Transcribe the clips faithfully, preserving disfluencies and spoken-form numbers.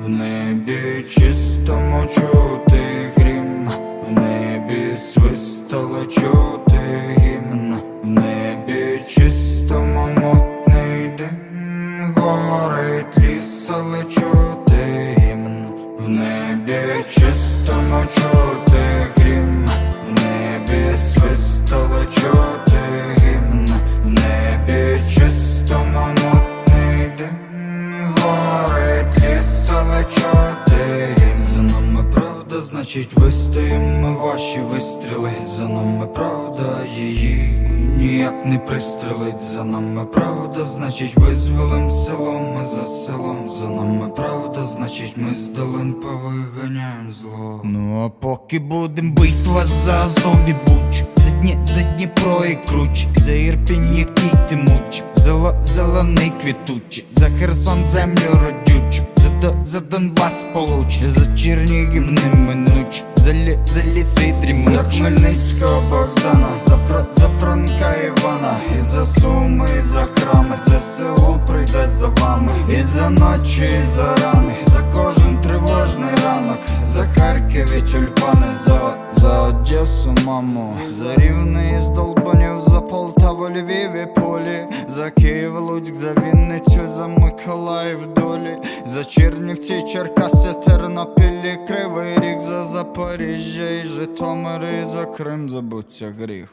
В небі чистому чути грім, в небі свистало чути гімн, в небі чистому мутний дим, горить ліс, але чути гімн. В небі чистому чути грім, в небі свистало чути гімн, в небі чистому мутний дим, горить ліс, але чути гімн. За нами правда, значить вистоїмо ваші вистріли. За нами правда, її ніяк не пристрелить. За нами правда, значить визволим село ми за селом. За нами правда, значить ми з долин повиганяєм зло. Ну а поки будем бить вас за Азов і Буч, за Дні, за Дніпро і Круч, за Ірпінь, який ти муч, за зелений квітучий, за Херсон землю родючу, за, до, за Донбас получ, за Чернігів неминуч, за, лі, за ліси дрімучі, за Хмельницького Богдана, за, Фра, за Франка Івана, і за Суми, і за храми, за ЗСУ прийде за вами, і за ночі, і за рани, за кожен тривожний ранок, за Харків і тюльпани, за, за Одесу, маму, за Рівне із Долбанів, за Полтаву, Львів і Полі, за Київ, Луцьк, за Вінницю, за Миколаїв, долі, за Чернівці, Черкаси, Тернопіль і Кривий Ріг, за Запоріжжя і Житомир, і за Крим забуться гріх.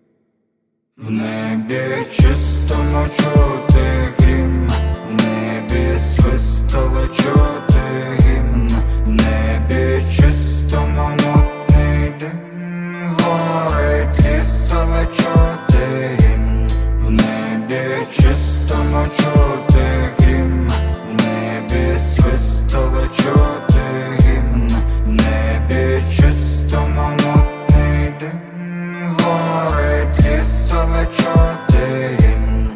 В небі чистому чути грім, в небі свистало чути гімн, в небі чистому мутний дим, горить ліс, але чути гімн. В небі чистому чути грім, в небі свистало чути гімн, в небі чистому мутний дим, горить ліс, але чути гімн.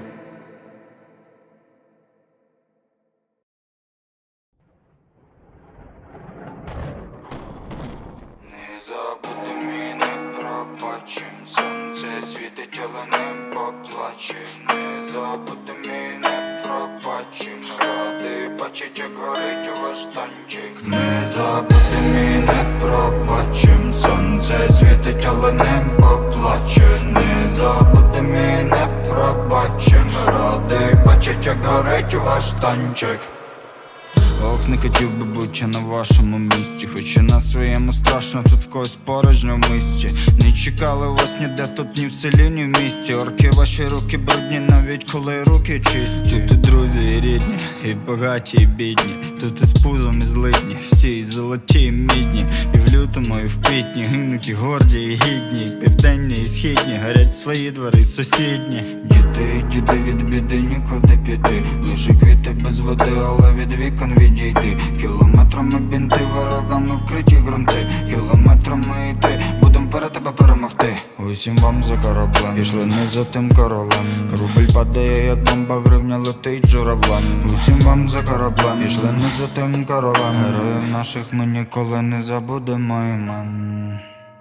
Не забудем і не пробачим, сонце світить, але не поплачем. Не забудем і не пробачим, радий бачить, як горить ваш танчик. Не забудем і не пробачим, сонце світить, але не поплаче. Не забудем і не пробачим, радий бачить, як горить ваш танчик. Ох, не хотів би бути на вашому місці, хоч і на своєму страшно, тут в когось порожньо в мисті. Не чекали вас ніде, тут ні в селі, ні в місті. Орки, ваші руки брудні, навіть коли руки чисті. Тут і друзі, і рідні, і багаті, і бідні. Тут і з пузом, і злидні, всі і золоті, і мідні. І в лютому, і в квітні гинуть і горді, і гідні. І південні, і східні, горять свої двори, і сусідні. Діти, діти, від біди нікуди піти. Лише квіти без води, але від вікон відійди. Кілометрами бінти, ворогами вкриті ґрунти. Кілометрами йти, будем перед тебе перемогти. Усім вам за кораблем, пішли не за тим королем. Рубль падає, як бомба, гривня летить журавлем. Усім вам за кораблем, пішли не за тим королем. Героїв наших ми ніколи не забудемо імен.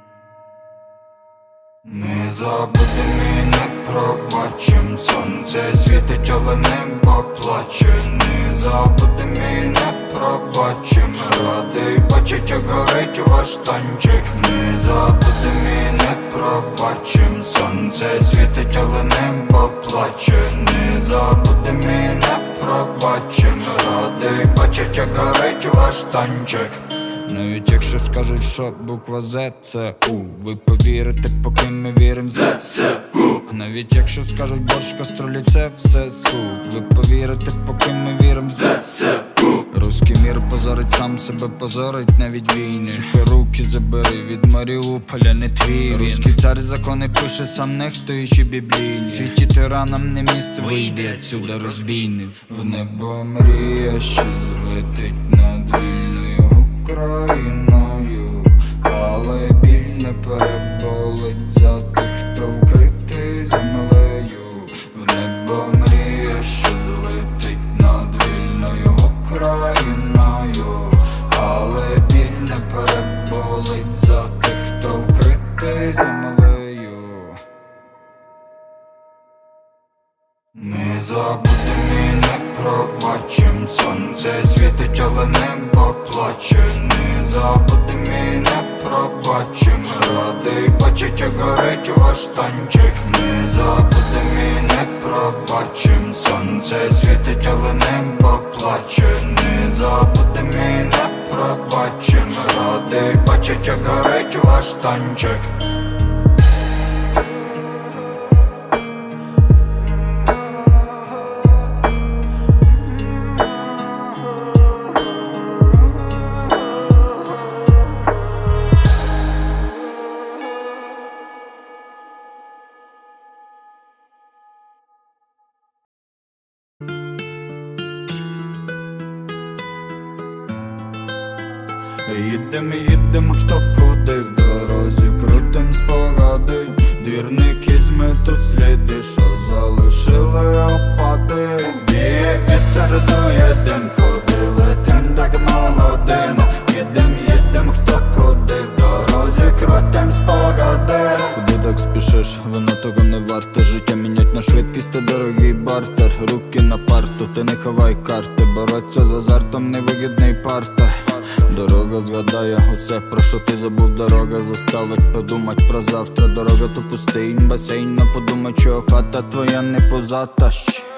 Не забудем і не пробачим, сонце світить, але небо плаче. Не забудем і не пробачим, радий бачить, як горить ваш танчик. Не забудем і не пробачим, сонце світить, але небо плаче. Не забудем і не пробачим, радий бачить, як горить ваш танчик. Навіть якщо скажуть, що буква З це У, ви повірите, поки ми вірим в ЗСУ. Навіть якщо скажуть борщ, каструлі це все суп, ви повірите, поки ми вірим в ЗСУ. Руський мір позорить сам себе, позорить навіть війни. Сука, руки забери від Маріуполя, не твій. Руський цар закони пише, сам нехтуючи біблійні. Світі тиранам не місце, вийди отсюда, розбійник. В небо мрія, що злетить над вільною Україною, але біль не переболить за тих, хто вкритий землею. В небо мрія, що злетить над вільною Україною, але біль не переболить за тих, хто вкритий землею. Не забудем і не пробачим. Сонце світить, але небо плаче. Не забудем і не пробачим. Радий бачить, як горить ваш танчик. Не забудем і не пробачим. Сонце світить, але небо плаче. Не забудем і не пробачим. Радий бачить, як горить ваш танчик. Їдем, їдем, хто куди в дорозі, крутим спогади. Двірників ми тут сліди, що залишили опади. Віє вітер, дує дим, куди летим так молодим. Їдем, їдем, хто куди в дорозі, крутим спогади. Куди так спішиш, воно того не варте. Життя мінять на швидкість, та дорогий бартер. Руки на парту, ти не ховай карти. Бороться з азартом, невигідний партер. Дорога згадає усе, про що ти забув. Дорога заставить подумать про завтра. Дорога то пустий басейн, но подумай, чого хата твоя не позата.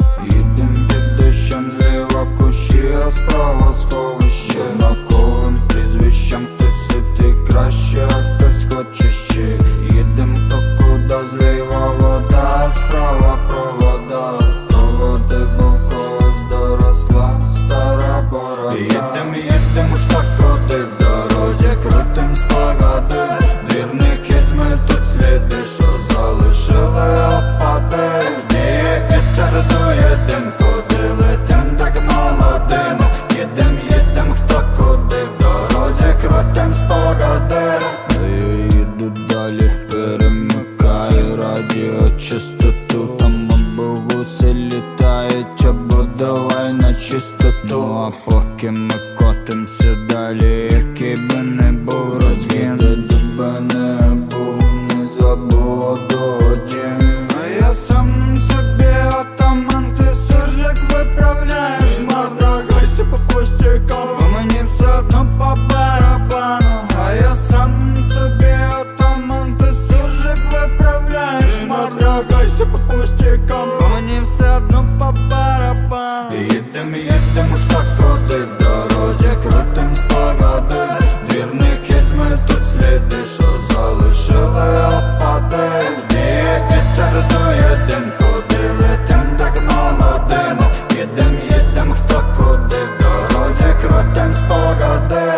Їдем під дощем, зліва кущі, а справа сховище. Однаковим прізвищем хтось ситий краще, а хтось хоче ще. Їдем хто куди, зліва вода, а справа провода. Проводи, бо в когось доросла стара борода. Їдем, їдем, хто куди в дорозі, крутим спогади. Двірників ми тут сліди, що залишили опади. Віє вітер, дує дим, куди летим так молодим. Їдем, їдем, хто куди в дорозі, крутим спогади. А я їду далі, перемикаю радіочастоту. Там обовуси літають, або давай на чистоту. Ну а поки ми котимся далі, який би не був розгін, де би не був, не забуду дім. А я сам собі атаман, ти суржик виправляєш. Мордагайся по пустякам, бо мені все одно по барабану. А я сам собі атаман, ти суржик виправляєш. Мордагайся по пустякам, бо мені все одно по барабану. Їдем, їдем, хто куди в дорозі, крутим спогади. Двірників ми тут сліди, що залишили опади. Віє вітер, дує дим, куди летим так молодим. Їдем, їдем, хто куди в дорозі, крутим спогади.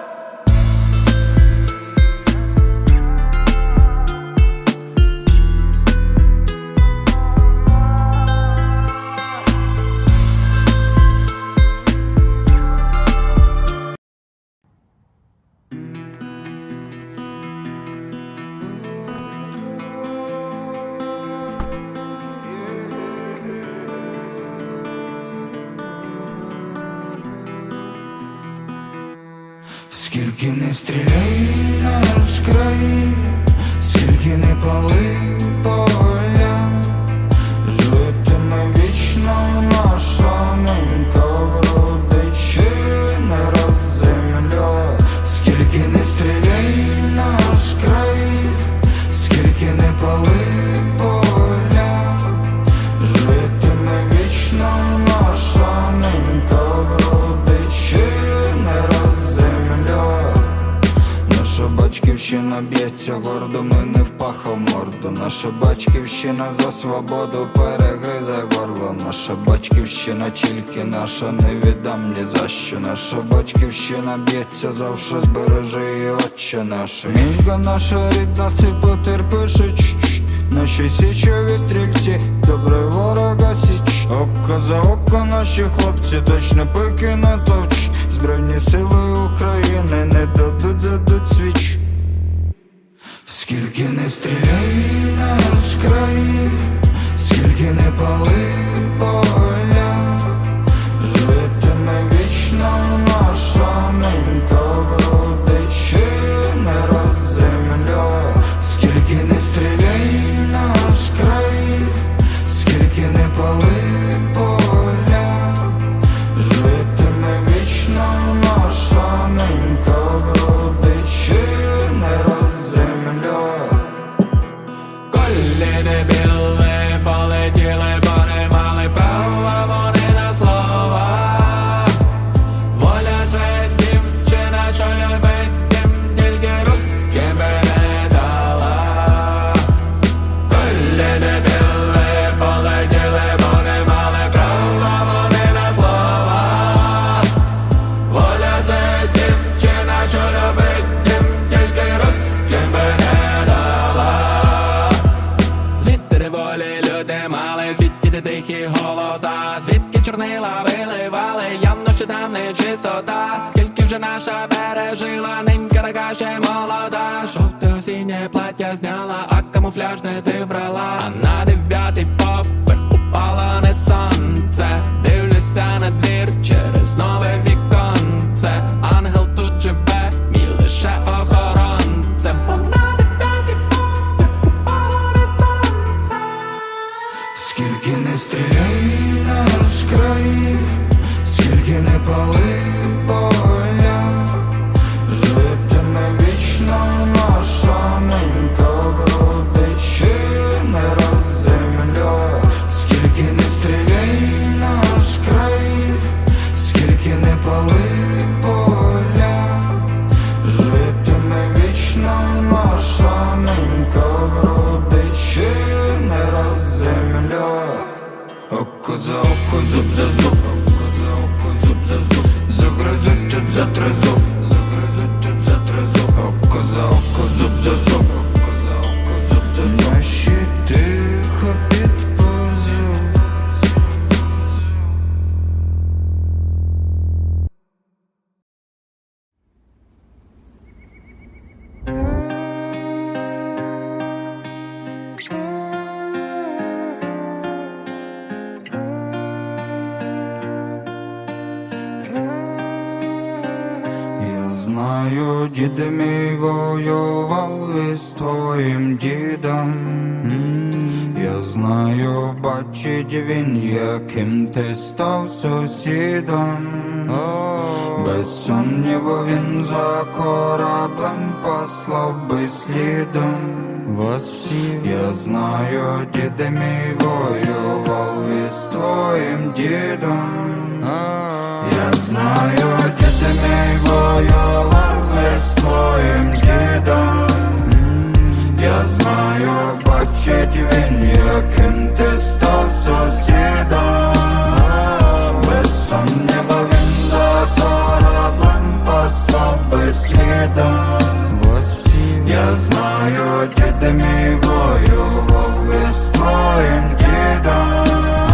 Скільки не стріляй наш край, скільки не пали поля, житиме вічно наша ненька, вродить ще не раз земля. Скільки не стріляй наш край, скільки не пали поля, житиме вічно наша ненька, вродить ще не раз земля. Наша батьківщина б'ється гордо, ми не впахав морду. Наша батьківщина за свободу перегризе горло. Наша батьківщина тільки наша, не віддам ні за що. Наша батьківщина б'ється завше, збережи її, отче наше. Мінька наша рідна, ти потерпиш, наші січові стрільці, добре ворога січ. Око за око наші хлопці точно пики натовчуть. Збройні сили України не дадуть, задуть свіч. Скільки не стріляй наш край, скільки не пали поля, житиме вічно наша ненька, вродить ще не раз земля. Скільки не стріляй наш край, скільки не пали поля, звідки чорнила виливали, явно що там не чистота. Скільки вже наша пережила, ненька така ще молода. Жовте осіннє плаття зняла, а камуфляж не ти вбрала. А на дев'ятий поверх упало не сонце. Дивлюся на двір через нове віконце. Ангел тут живе, мій лише охоронцем. А на дев'ятий поверх упало не сонце. Скільки не стріляй наш край, скільки не пали поля, житиме вічно наша ненька, вродить ще не раз земля. Скільки не стріляй наш край, скільки не пали поля, житиме вічно наша ненька, вродить ще не раз земля. Око за око, зуб за зуб, око за око, зуб за зуб, загризуть тут за три зуб, загризуть тут за три зуб, око за око, зуб за зуб, око за око, зуб за зуб. Наші тихо під позуб. Знаю, дід мій воював із твоїм дідом. Я знаю, бачить він, яким ти став сусідом. Без сумніву він за кораблем послав би слідом вас всіх. Я знаю, дід мій воював із твоїм дідом. Я знаю, дід мій воював із твоїм дідом. Я знаю, бачить він, яким ти став сусідом. Без сумніву він за кораблем послав би слідом вас всіх. Я знаю, дід мій воював із твоїм дідом.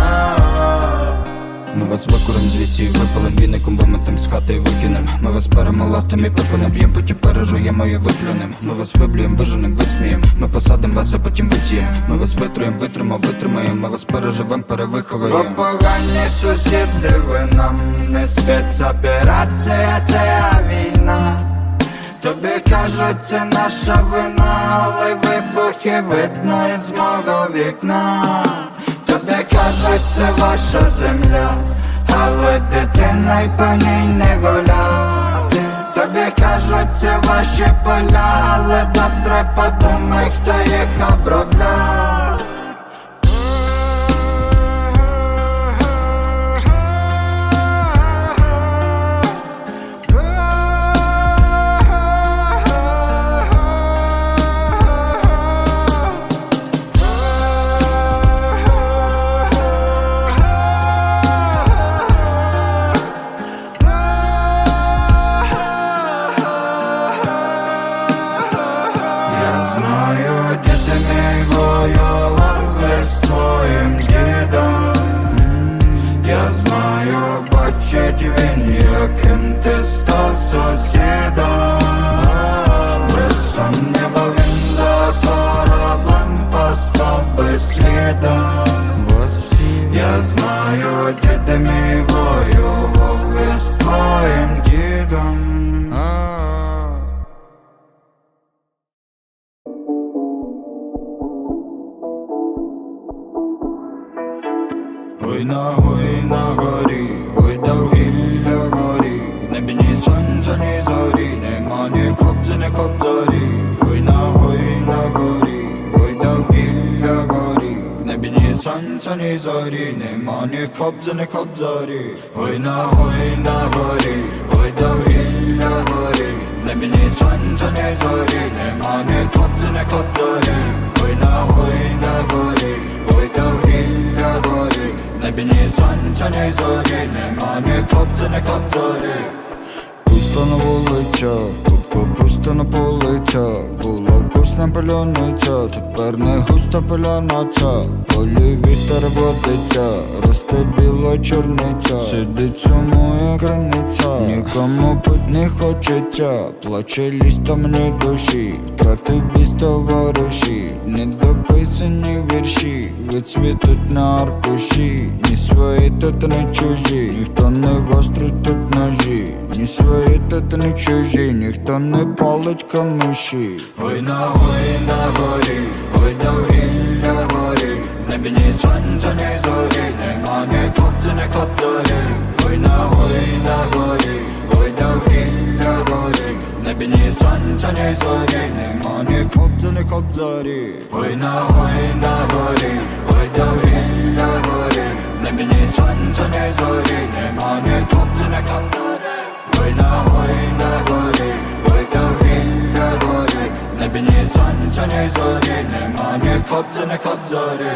Ми вас викурим звідси і випалим віником, виметим з хати і викинем. Ми вас перемолотим і припинем, б'єм, потім пережуємо і виплюнем. Ми вас виблюєм, виженем, висмієм. Ми посадим вас, а потім висієм. Ми вас витруєм, витримо, витримаємо. Ми вас переживем, перевиховуємо. Бо погані сусіди, ви нам не спецоперація, це війна. Тобі кажуть, це наша вина, але вибухи видно із мого вікна. Тобі кажуть, це ваша земля, але дитина й по ній не гуля. Тобі кажуть, це ваші поля, але добре подумай, хто їх обробляв. Яким ти став сусідом. Без сумніву він за кораблем постав би слідом вас всіх. Я знаю, дід мій воював із твоїм дідом. Ой на ой на горі, ой довгілля горі, в небі ні сонця, ні зорі, нема ні кобзи, ні кобзарі. Ой на ой на горі, ой довгілля горі, в небі ні сонця, ні зорі, нема ні кобзи, ні кобзарі. Ой на ой на горі, ой довгілля горі, в небі ні сонця, ні зорі, нема ні кобзи, ні кобзарі. Ой на ой на горі, ой довгілля горі, в небі ні сонця, ні зорі, нема ні кобзи, ні кобзарі. Пусть Пусто на вулицях, купи пусто на полицях. Була вкусна паляниця, тепер не густа паляниця. Полі вітер водиться, росте біла чорниця. Сидить цьому як границя, нікому пить не хочеться. Плаче ліста мені душі, втратив біз товариші. Недописані вірші відсвітуть на аркуші. Ні свої, тут не чужі, ніхто не гострить тут ножі. Ні свої, тут не чужі, ніхто не палить камиші. Ой на горі, на горі, ой довгілля горі. В небі ні сонця, ні зорі, нема ні хлопця, ні кобзарі. Ой на горі, на горі, ой довгілля горі. В небі ні сонця, ні зорі, нема ні хлопця, ні кобзарі. Ой на горі, на горі, ой довгілля горі. В небі ні сонця, ні зорі, нема ні хлопця, ні кобзарі. Ой на горі, на горі, ой довгілля горі. В небі ні сонця, ні зорі, нема ні хлопця, ні кобзарі.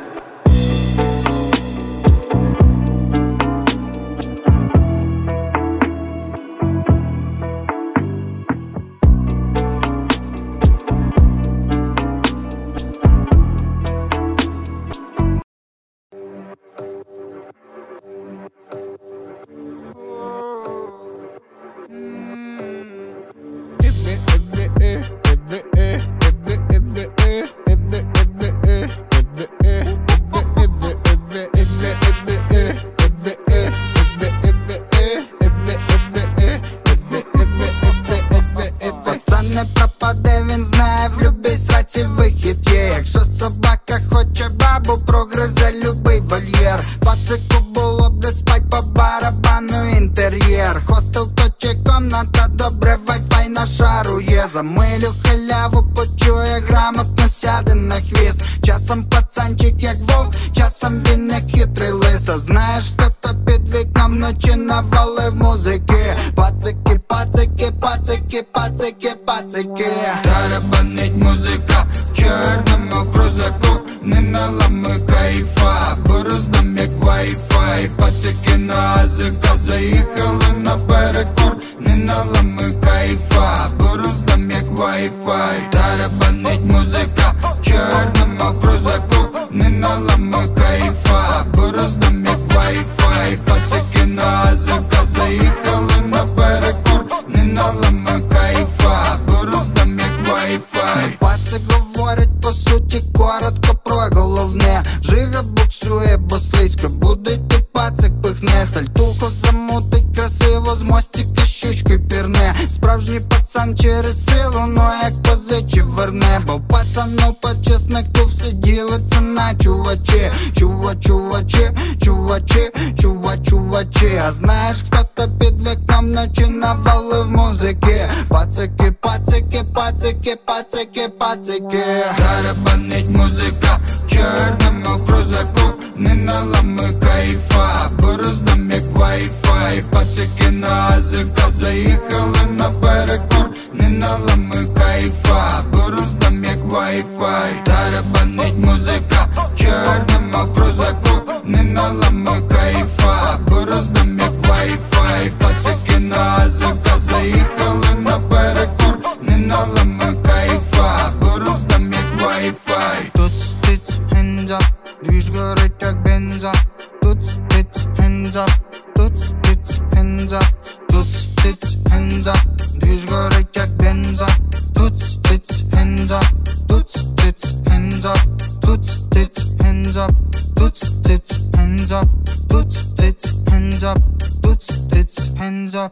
Замилю халяву, почує, грамотно сяде на хвіст. Часом пацанчик як вовк, часом він як хитрий лиса. Знаєш, хто-то під вікном вночі навалив музики. Пацики, пацики, пацики, пацики, пацики. Тарабанить музика в чорному крузаку. Не наламуй кайфа, бо роздам як вай-фай. Пацики на азика заїхали на перекур. Не наламуй кайфа, бо роздам як вай-фай. Тарабанить музика в чорному крузаку. Не наламуй кайфа, бо роздам як вай-фай. Пацики на азика заїхали на перекур. Не наламуй кайфа, бо роздам як вай-фай. Пацик говорить по суті коротко про головне. Жига буксує, бо слизько буде, то пацик пихне. Сальтуху замутить красиво, з мостика щучкою пірне. Справжній пацан через силу, но як позичив верне. Бо пацану по чеснику все ділиться на чувачі. Чува, чувачі, чувачі, чува, чувачі. А знаєш, хто-то під вікном вночі навалив музики. Пацики, пацики, пацики, пацики, пацики. Тарабанить музика в чорному крузаку. Не наламуй кайфа, бо роздам як вай-фай. Пацики на азика заїхали на перекур. Не наламуй кайфа, бо роздам як вай-фай. Тарабанить музика в чорному крузаку. Не наламуй кайфа, бо роздам як вай-фай. Пацики на азика заїхали на перекур. Не наламуй кайфа, бо роздам як вай-фай. Тут стиць, hands up, двіж горить як бенза. Тут стиць, hands up, тут стиць, hands up. Тут стиць, hands up, двіж горить як бенза. Тут стиць, hands up, тут стиць, hands up. Тут стиць, hands up, тут стиць, hands up. Тут стиць, hands up, тут стиць, hands up.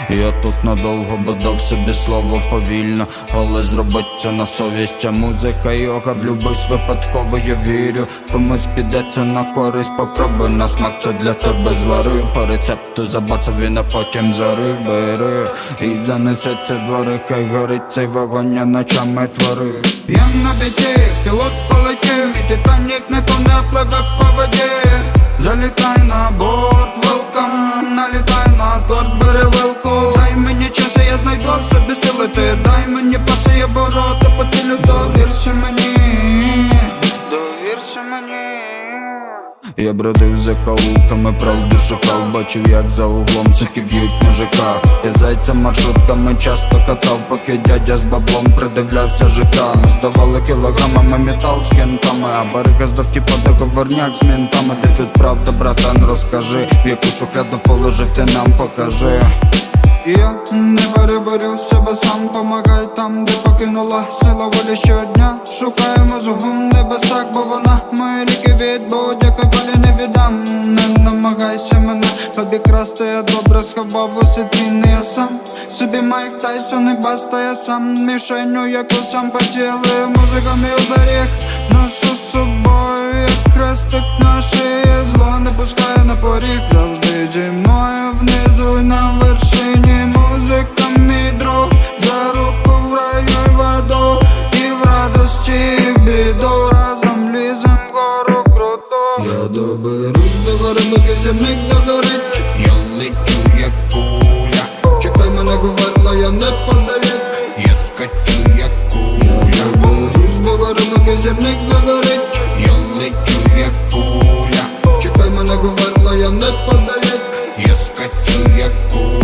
Я тут надовго, бо дав собі слово повільно, але зробить це на совість. Ця музика йога, влюбись випадково, я вірю. Комусь піде це на користь, попробуй на смак, це для тебе зварив. По рецепту забацав він, а потім зарив. Бери і занесеться двори, хай горить цей вогонь, я ночами творив. Я на біді, пілот полетів, і Титанік не тоне, пливе по воді. Залітай на борт, welcome, налітай на торт, бери вилку. Дай мені час, я знайду в собі сили, ти дай мені паси, я ворота поцілю. Довірся мені, довірся мені. Я бродив за каулками, правду шукав, бачив як за углом суки б'ють мужика. Я зайця маршрутками часто катав, поки дядя з баблом придивлявся ЖК. Ми здавали кілограмами метал з кентами, а барига здав типа договорняк з ментами. Ти тут правда, братан, розкажи, в яку шухляду положив, ти нам покажи. Я не переборю себе сам, помагай там, де покинула сила волі щодня. Шукаємо зугом небесах, бо вона мої ліки від будь-якої болі не віддам. Не намагайся мене обікрасти, я добре сховав усе цінне. Я сам собі Майк Тайсон і баста, я сам мішеню, яку сам поцілив. Музика мій оберіг, ношу з собою, як хрестик на шиї. Зло не пускає на поріг, завжди зі мною внизу і на вершині. Музика мій друг, за руку в раю й в аду, і в радості, і в біду, разом лізем вгору круто. Я доберусь до гори, поки земник догорить. Я лечу як куля, Чекай мене, говорила, я неподалік. я скачу як куля. Я доберусь до гори, поки земник догорить. Я лечу як куля, Чекай мене, говорила, я неподалік. я скачу як куля.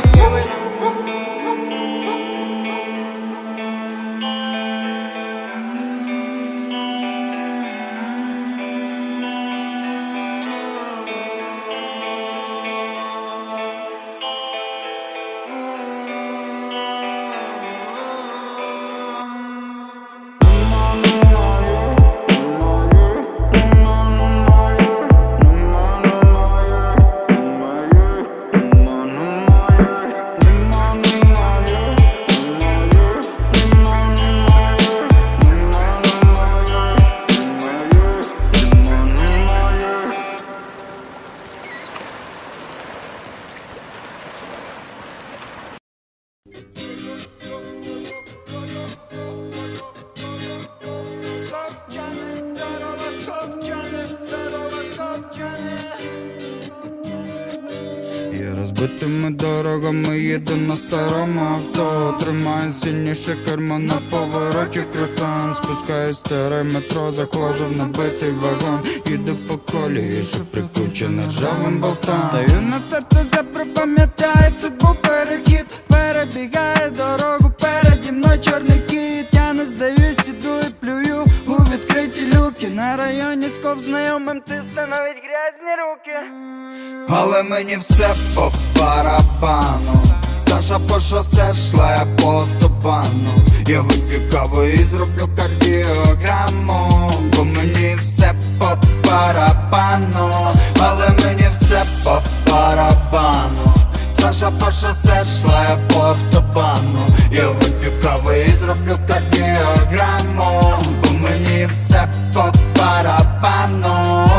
Я розбитими дорогами їду на старому авто. Тримаю сильніше кермо на повороті крутом. Спускаюсь старе метро, заходжу в набитий вагон. Їду по колії, що прикручена ржавим болтом. Стою на старту, запам'ятаю, тут був перехід. Перебігає дорогу, переді мною чорний кіт. Я не здаюсь, іду і плюю у відкриті люки. На районі скоп знайомим тисне навіть грязні руки. Але мені все по барабану. Саша по шосе шла, я по автобану. Я вип'ю каву і зроблю кардіограму. Бо мені все по барабану. Але мені все по барабану. Саша по шосе шла, я по автобану. Я вип'ю каву і зроблю кардіограму. Бо мені все по барабану.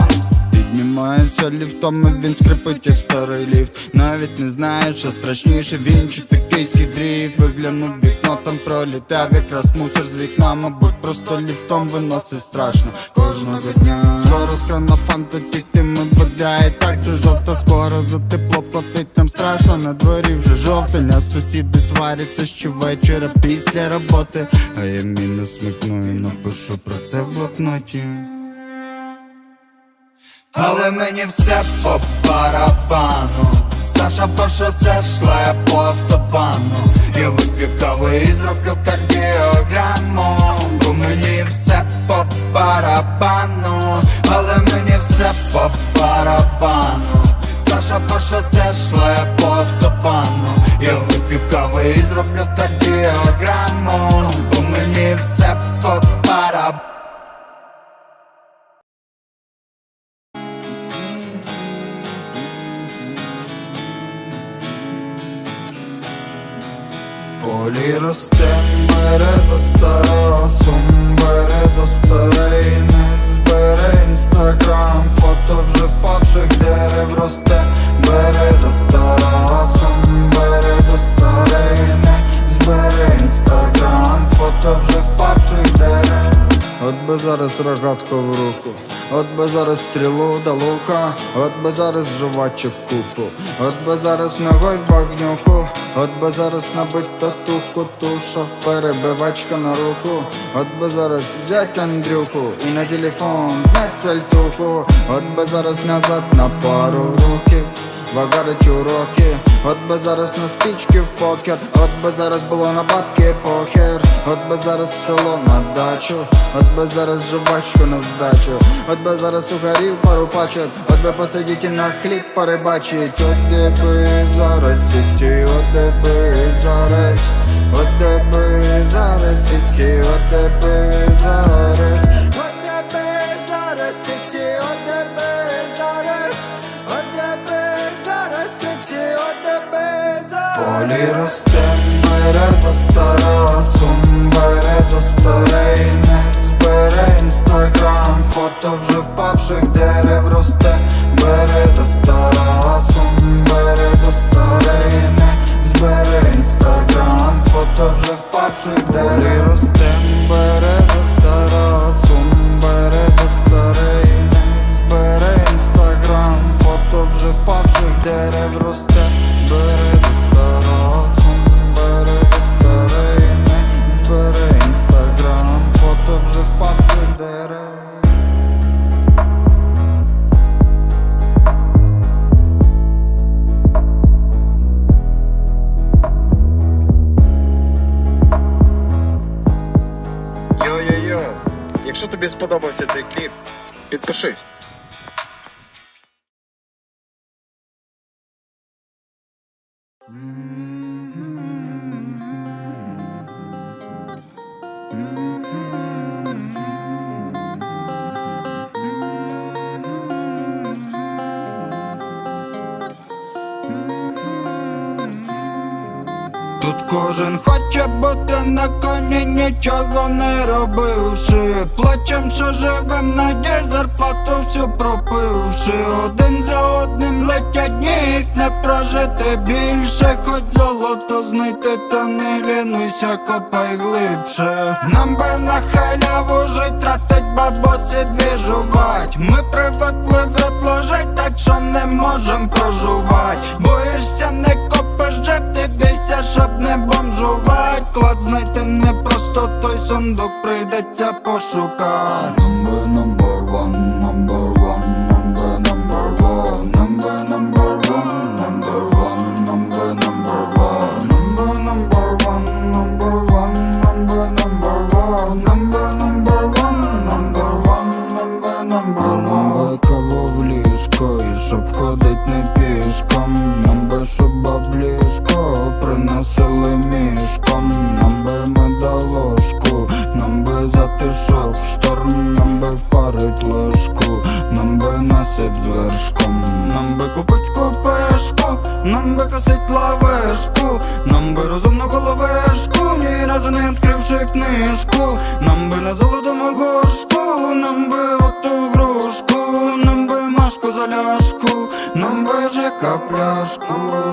Піднімаюся ліфтом, і він скрипить, як старий ліфт. Навіть не знаю, що страшніше, він чи токійський дріфт. Виглянув в вікно, там пролітав якраз мусор з вікна. Мабуть, просто ліфтом виносить страшно кожного дня. Скоро з крана фанта тіктиме вода, і так вже жовта. Скоро за тепло платить нам страшно. На дворі вже жовтень, а сусіди сваряться щовечора після роботи. А я мінус смикну і напишу про це в блокноті. Але мені все по барабану. Саша по шосе шла, я по автобану. Я вип'ю каву і зроблю кардіограму. Бо мені все по барабану. Але мені все по барабану. Саша по шосе шла, я по автобану. Я вип'ю каву і зроблю кардіограму. Бо мені все по барабану. полі росте береза стара, сум береза старий, не збере інстаграм, фото вже впавших дерев росте береза стара, сум береза старий, не збере інстаграм, фото вже впавших дерев. От би зараз рогатку в руку, от би зараз стрілу до лука, от би зараз жувачок купу, от би зараз ногой в багнюку, от би зараз набить татуху, туша, перебивачка на руку, от би зараз взять Андрюху і на телефон знать сальтуху, от би зараз назад на пару років вагарить уроки, от би зараз на спічки в покер, от би зараз було на бабки похер, от би зараз в село на дачу, от би зараз жувачку на здачу, от би зараз угорів пару пачок, от би посидіти на хліб порибачить, от де би зараз сіті, от де би зараз, от де би зараз сіті, от де би зараз, от де би зараз сіті, от де би зараз, от де би зараз сіті, от де би зараз. Полі росте береза стара, сум береза старий, не збере інстаграм, фото вже впавших дерев росте береза стара, сум береза старий, не збере інстаграм, фото вже впавших дерев росте береза стара, сум береза старий, не збере інстаграм, фото вже впавших дерев росте береза стара, сум береза старий, не збере інстаграм, фото вже впавших дерев. Йо-йо-йо, якщо тобі сподобався цей кліп, підпишись. Тут кожен хоче бути на коні, нічого не робивши, плачем, що живем, надій зарплату всю пропивши, один за одним летять дні, їх не прожити більше, хоч золото знайти, та не лінуйся, копай глибше. Нам би на халяву жить, тратить бабоси двіжувать, ми привикли в рот ложить, так що не можем проживать. Боїшся, не копиш джеб, ти бійся, щоб не бомжувать. Клад знайти не просто, той сундук прийдеться пошукать. Number number one, number one, number number one, number number one, number one, number number one, number number one, number one, number number one, number number one, number one, number number one. Кого в ліжко, і щоб ходить не пішком, нам би щоб баблішко приносили мішком, нам би медаложку, нам би затишок, шторм, нам би впарить ложку, нам би насип з вершком, нам би купить купешку, нам би косить лавешку, нам би розумну головешку, ні разу не відкривши книжку, нам би на золотому горшку, нам би оту грушку, нам би машку заляшку, нам би жека пляшку.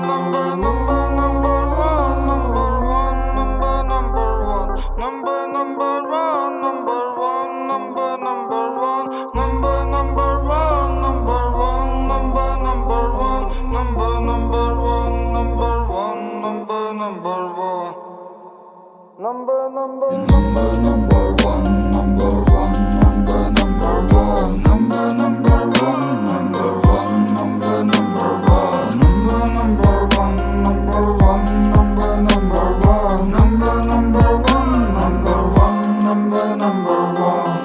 Number number number number one, number one, number number one, number number one, number one, number number one, number number one, number one, number number one, number number one, number one, number number one.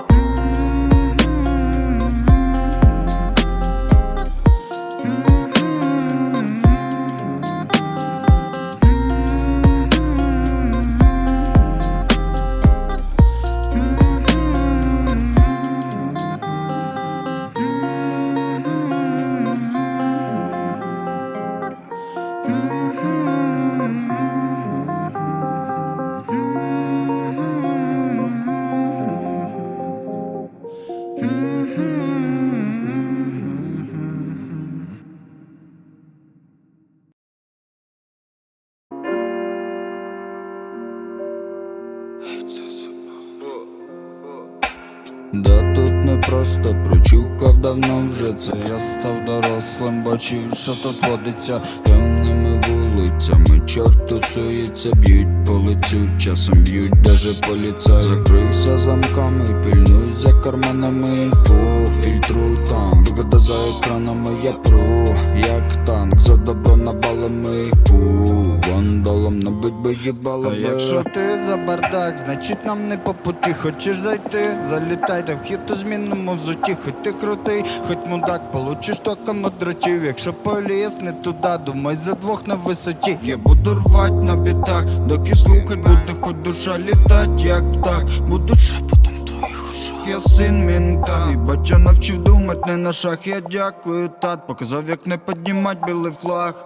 Mm-hmm. Да тут не просто прочухав давно вже це. Я став дорослим, бачив, що тут водиться темними вулицями. Чорт тусується, б'ють по лицю, часом б'ють даже поліцаї. Закрився замками, пильнуй за карманами інфу, фільтруй там, вигода за екранами. Я пру, як танк, за добро навалами фу, вандалом набить би їбало. А якщо ти за бардак, значить нам не по путі. Хочеш зайти, залітайте в хід у змінному взуті. Хоч ти крутий, хоч мудак, получиш током от дротів. Якщо поліз не туди, думай за двох на висоті. Я буду рвать на бітах, доки слухать буде хоч душа літать, як птах. Буду шепотом в твоїх ушах. Я син мента, і батя навчив думать не на шах. Я дякую, тат, показав як не піднімать білий флаг.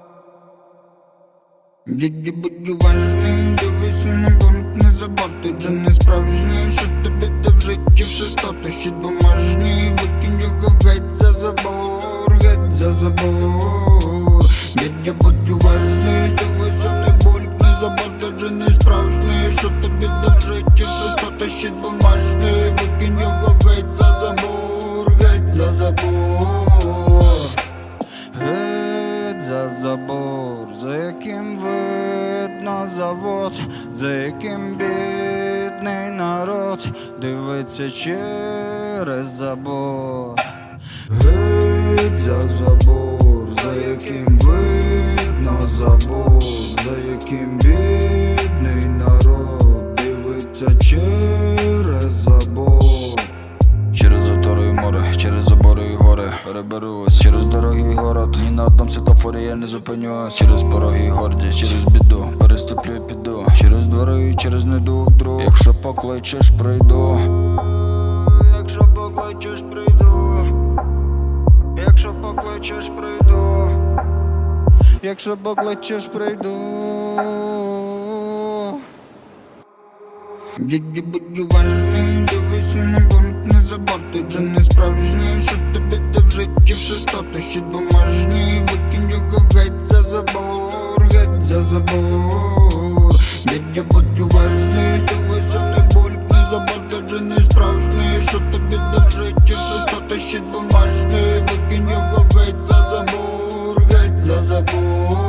Діді будівельний, дивись на болт, не забути, вже не справжній. Що тобі де в житті в шестоти, щит бумажній. Викинь його геть за забор, геть за забор. Діді будівельний, дивись на болт, не забути, вже не справжній. Що тобі де в житті в шестоти, щит бумажній. Викинь його геть за забор, геть за забор. Геть за забор, за яким видно завод, за яким бідний народ дивиться через забор. Геть за забор, за яким видно завод, за яким бідний народ дивиться через забор. Через затори і море, через забори і гори переберусь, через дороги і город. Ні на одному світофорі я не зупинюсь. Через пороги і гордість, через біду переступлю і піду. Через двори і через недуг друг. Якщо покличеш, прийду. Якщо покличеш, прийду. Якщо покличеш, прийду. Якщо покличеш, прийду. Діді будівельний, дивись на болт, не забути, вже не справжній. Що тобі де в житті в шестоти, щит бумажній. Викинь його геть за забор, геть за забор. Діді будівельний, дивись на болт, не забути, вже не справжній. Що тобі де в житті в шестоти, щит бумажній. Викинь його геть за забор, геть за забор.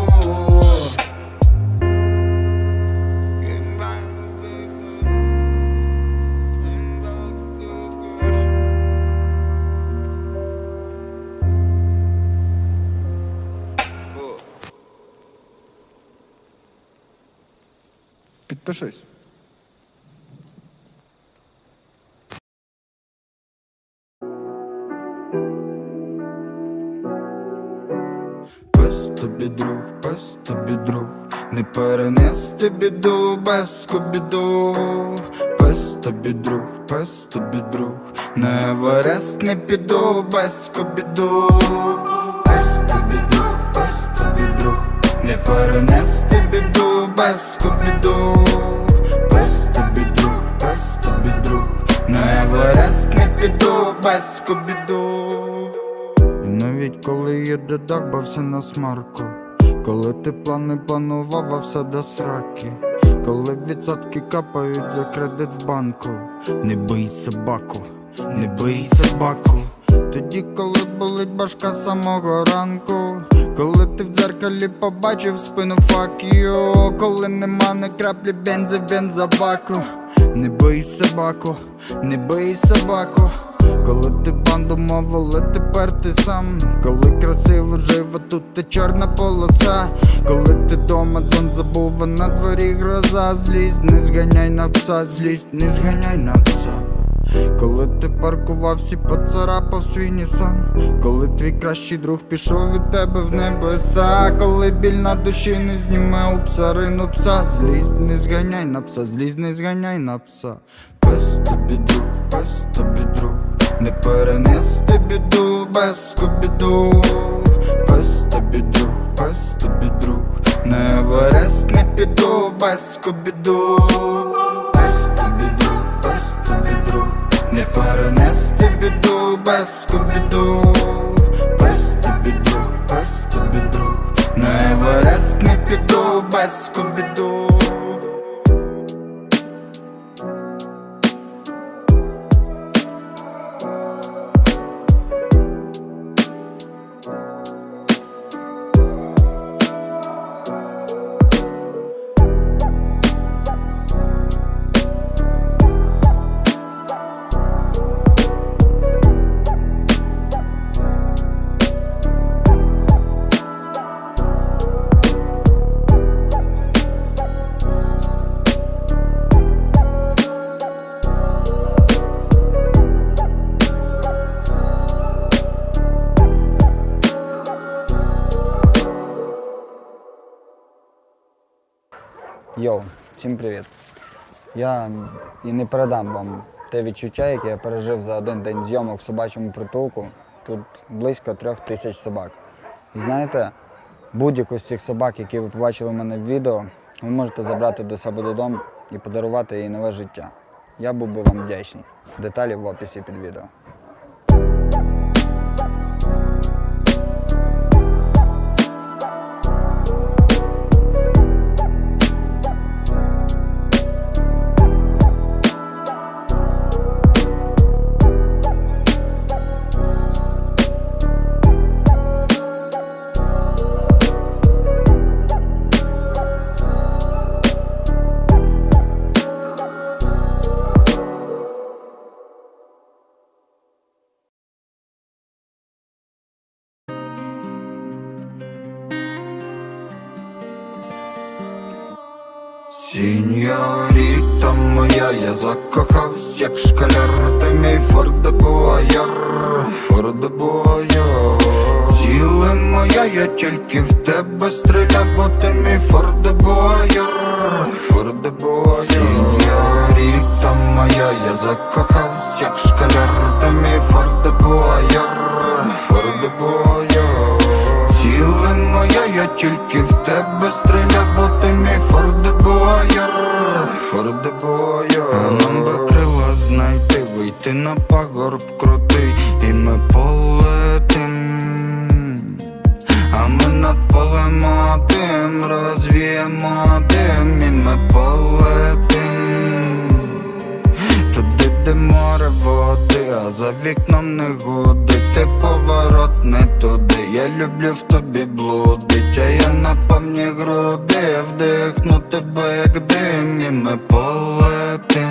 Підпишись. Пес тобі друг, пес тобі друг, не перенести біду без скубіду. Пес тобі друг, пес тобі друг, на Еверест не піду без скубіду. Пес тобі друг, пес тобі друг, не перенести біду без скубіду. Пес тобі друг, пес тобі друг, на Еверест не піду без скубіду. І навіть коли є дедак, бався на смарку. Коли ти плани планував, а все до сраки. Коли відсотки капають за кредит в банку. Не бий собаку, не бий собаку. Тоді, коли болить башка самого ранку. Коли ти в дзеркалі побачив спину fuck you. Коли нема ні краплі бензи в бензобаку. Не бий собаку, не бий собаку. Коли ти банду мовили, тепер ти сам. Коли красиво живо, тут ти чорна полоса. Коли ти дома, зон забув, а на дворі гроза. Злість, не зганяй на пса, злість, не зганяй на пса. Коли ти паркувався, поцарапав свій Нісан. Коли твій кращий друг пішов від тебе в небеса. Коли біль на душі не зніме у псарину пса. Злість, не зганяй на пса, злість, не зганяй на пса. Пес тобі друг, пес тобі друг, не перенести біду без скубіду. Пес тобі друг, пес тобі друг, на Еверест не піду без скубіду. Пес тобі друг, пес тобі друг, не перенести біду без скубіду. Пес тобі друг, пес тобі друг, на Еверест не піду без скубіду. Йоу, всім привіт. Я і не передам вам те відчуття, яке я пережив за один день зйомок в собачому притулку. Тут близько трьох тисяч собак. І знаєте, будь-яку з цих собак, які ви побачили в мене в відео, ви можете забрати до себе додому і подарувати їй нове життя. Я був би вам вдячний. Деталі в описі під відео. Сіньоріта моя, я закохався, як школяр, ти мій форт-де-буайор, форт-де-буайор. Ціле моя, я тільки в тебе стріляв, бо ти мій форт-де-буайор, форт-де-буайор. Сіньоріта моя, я закохався, як школяр, ти мій форт-де-буайор, форт-де-буайор. Ціле моя, я тільки в тебе стріляв, бо ти мій форт-де-буайор, форт-де-буайор. Нам би крила знайти, вийти на пагорб крутий, і ми полетим. А ми над полем одним розвіємо дим, і ми полетим. Туди, де море води, а за вікном не гудить, ти поворот не туди. Я люблю в тобі блудить, а я на повні груди вдихну тебе як дим, і ми полетим.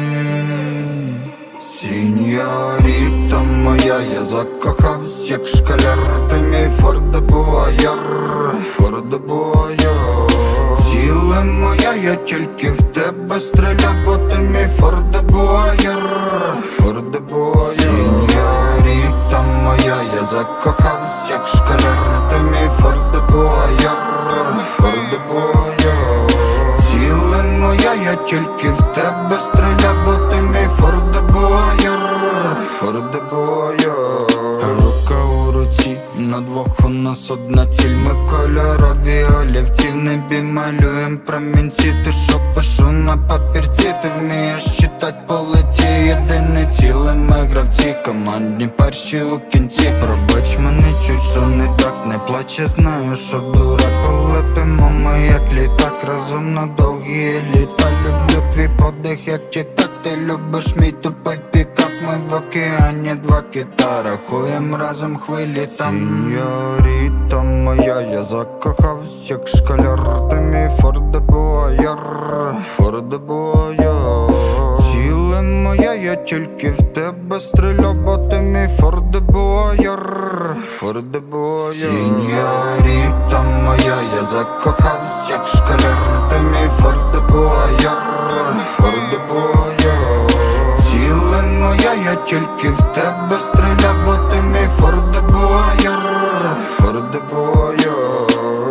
Сіньоріта моя, я закохався, як школяр, ти мій форт-де-буайор, форт-де-буайор. Ціле моя, я тільки в тебе стріляв, бо ти мій форт-де-буайор, форт-де-буайор. Сіньоріта моя, я закохався, як школяр, ти мій форт-де-буайор, форт-де-буайор. Ціле моя, я тільки в тебе стріляв, бо ти мій форт-де-буайор, форт-де-буайор. Рука у руці, на двох у нас одна ціль. Ми кольорові олівці, в небі малюєм промінці. Ти що пишу на папірці, ти вмієш читать по лиці. Єдине ціле ми гравці, командні перші у кінці. Пробач мене чуть, що не так, не плач, я знаю, що дурак. Полетимо ми як літак, разом на довгі літа. Люблю твій подих, як тік-так, ти любиш мій тупий пікап. Ми в океані два кита, рахуєм разом хвилі там. Сіньоріта моя, я закохався, як школяр, ти мій форт-де-буайор, форт-де-буайор. Ціле моя, я тільки в тебе стріляв, бо ти мій форт-де-буайор, форт-де-буайор. Сіньоріта моя, я закохався, як школяр, ти мій форт-де-буайор, форт-де-буайор. Ціле моя, я тільки в тебе стріляв, бо ти мій форт-де-буайор, форт-де-буайор.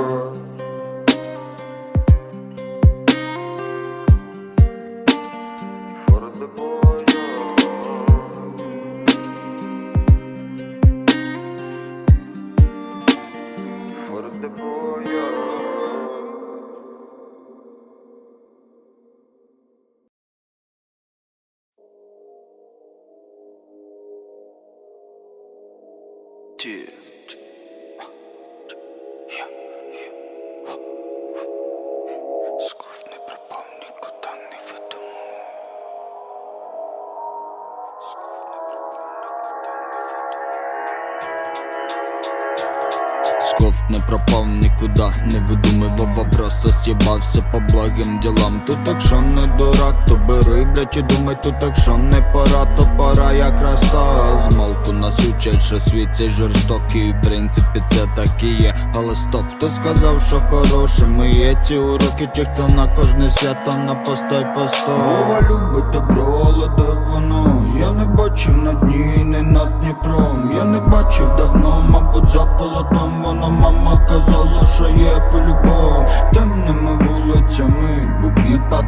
Скуф не пропав, нікуди не ведемо. Скуф не пропав, нікуди не ведемо. Скуф не пропав, нікуди не видумай, Вова просто з'їбався по благим ділам. Тут якщо не дурак, то бери, блять, і думай, тут якщо не пора, то пора якраз та. Змалку нас учать, що світ цей жорстокий, в принципі це так і є. Але стоп, хто сказав, що хорошими є ці уроки, ті, хто на кожне свято на постой постой. Вова любить добро, але де воно? Я не бачив на дні, не над Дніпром. Я не бачив давно, мабуть за полотном. Воно мама казала, що є по-любому темними вулицями. Був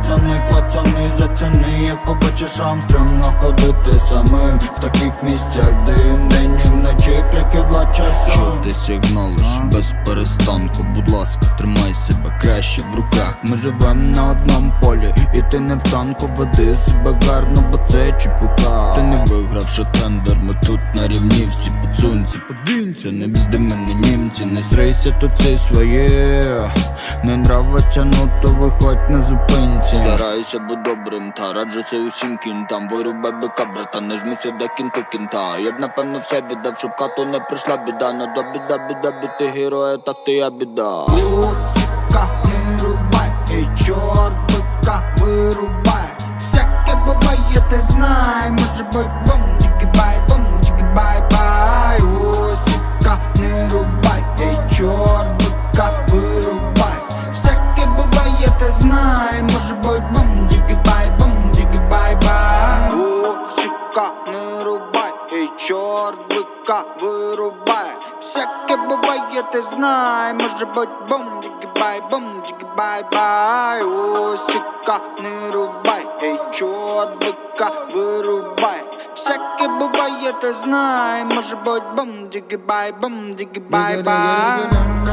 клацани, клацани, заціни. Як побачиш Амстрем, находити самим в таких місцях, дим, день і вночі, крики два часа. Що ти сигналиш без перестанку? Будь ласка, тримай себе краще в руках. Ми живем на одному полі, і ти не в танку. Веди себе гарно, бо це чепуха. Ти не вигравши тендер, ми тут на рівні. Всі пацунці, подвінься, не бзди мене німці. Не зрийся, тут це своє. Не нравиться, ну то виходь на зупинці. Старайся будь добрим, та раджу це усім кінтам. Вирубай бика, брата, не жмися до кінту кінта. Я б напевно все віддав, щоб хату не прийшла біда. Но до біда, біда, біти героя, так ти я біда. Сука, не рубай, ей, чорт, бика, вирубай. Всяке буває, ти знай. Може буть бум, діки-бай, бум, діки-бай-бай. О, сука, не рубай, ей, чорт, бика, вирубай. Всяке буває, ти знай. Може буть бум, діки-бай, бум, діки-бай-бай. О, сука, не рубай, ей, чорт, бика, вирубай. Всяке буває, ти знай. Може буть бум, діки-бай, бум, діки-бай-бай. О, сука, не рубай, ей, чорт, бика, вирубай. Всяке буває, ти знай. Може буть бум, діки-бай, бум, діки-бай-бай.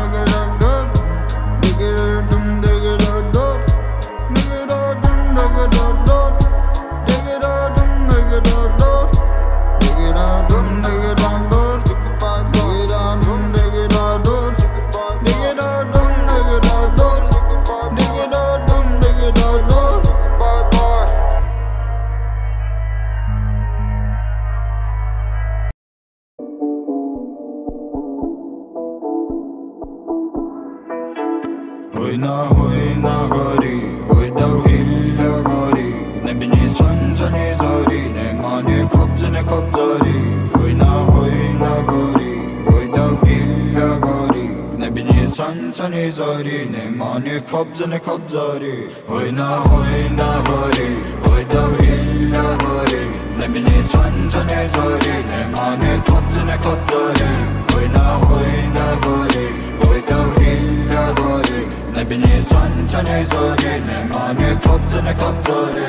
Ой на, ой на горі, ой довгілля горі. В небі ні сонця, ні зорі, нема ні кобзи, ні кобзарі. Ой на, ой на горі, ой довгілля горі. В небі ні сонця, ні зорі, нема ні кобзи, ні кобзарі. Ой на, ой на горі, ой довгілля горі. В небі ні сонця, ні зорі, нема ні кобзи, ні кобзарі. Ой на, ой на горі, ой довгілля горі. В небі ні сонця, ні зорі, нема ні кобзи, ні кобзарі.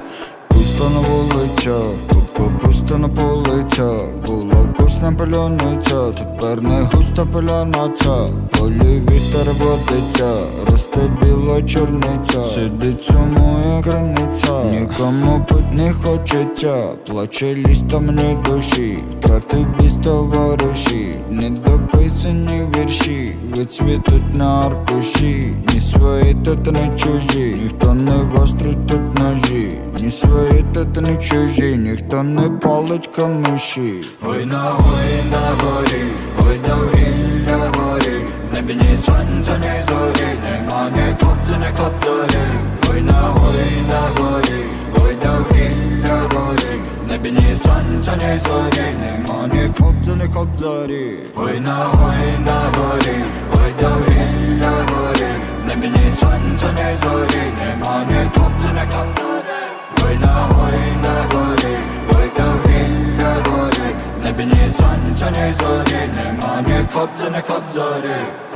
Пусто на вулицях, пусто на полицях. Була вкусна паляниця, тепер не густа паляниця. Полі вітер водиться, росте біла чорниця. Сидить моя криниця, нікому пить не хочеться. Плаче ліста мені душі, втратив біз товариші. Недописані вірші, вицвітуть на аркуші. Ні свої тут не чужі, ніхто не гострить тут ножі. Ні свої тут не чужі, ніхто не палить камиші. Ой на, ой на горі, ой довгілля горі. В небі ні сонця, ні зорі, нема ні кобзи, ні кобзарі. Ой на, ой на горі, ой довгілля горі. В небі ні сонця, ні зорі, нема ні кобзи, ні кобзарі. Ой на, ой на горі, ой довгілля горі. В небі ні сонця, ні зорі, нема ні кобзи, ні кобзарі. Ой на, ой на горі, ой довгілля горі. В небі ні сонця, ні зорі, нема ні кобзи, ні кобзарі.